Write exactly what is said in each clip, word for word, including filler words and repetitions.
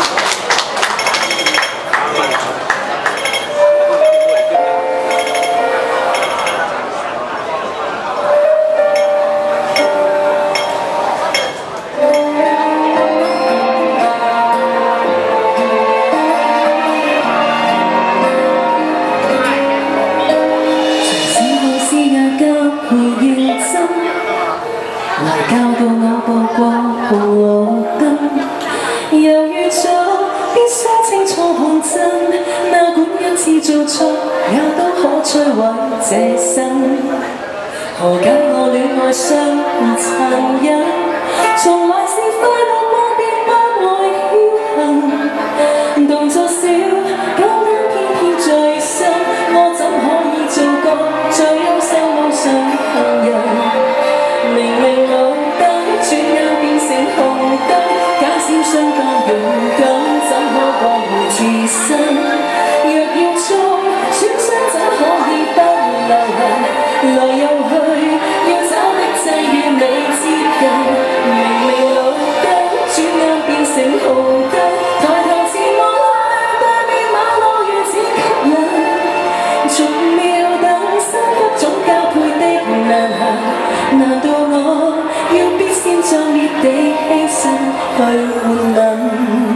來教導我步過紅綠燈，猶豫咗必須清楚看真，哪管一次做錯，也都可摧毀這生。何解我戀愛相殘忍，從來是快樂過便不會僥倖，動作小，感恩偏偏最深，我怎可以做個最優秀無上行人？明明綠燈，轉眼變成紅燈，假使相當勇敢，怎可挽回自身？若要衝，損傷怎可以不留痕？來又去，要找的際與你接近。明明綠燈，轉眼變成紅燈，抬頭前望去，對面馬路如此吸引，逐秒等三級總交配的難行，難道我要必先壯烈地犧牲去換吻？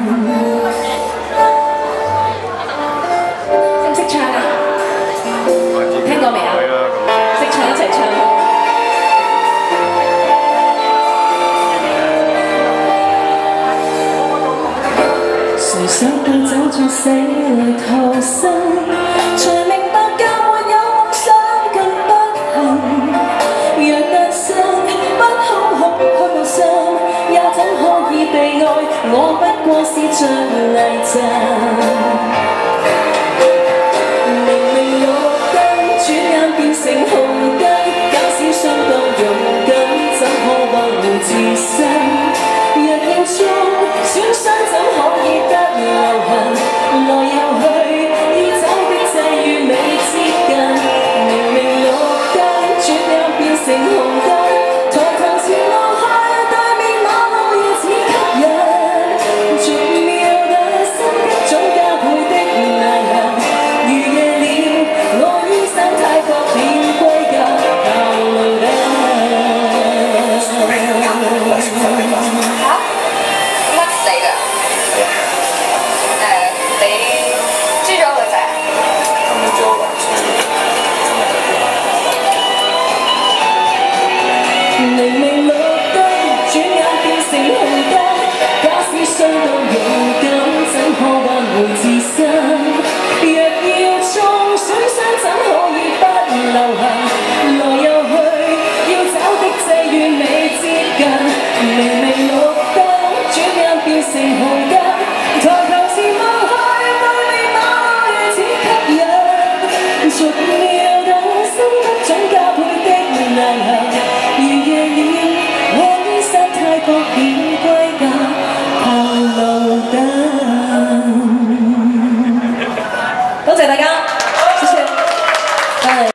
識唔識唱啊？聽過未啊？識唱一齊唱。誰想到走進死裏逃生，才明白教沒有夢想更不幸。若單身不好好開個心，也怎可以被愛？我不過是像泥陣。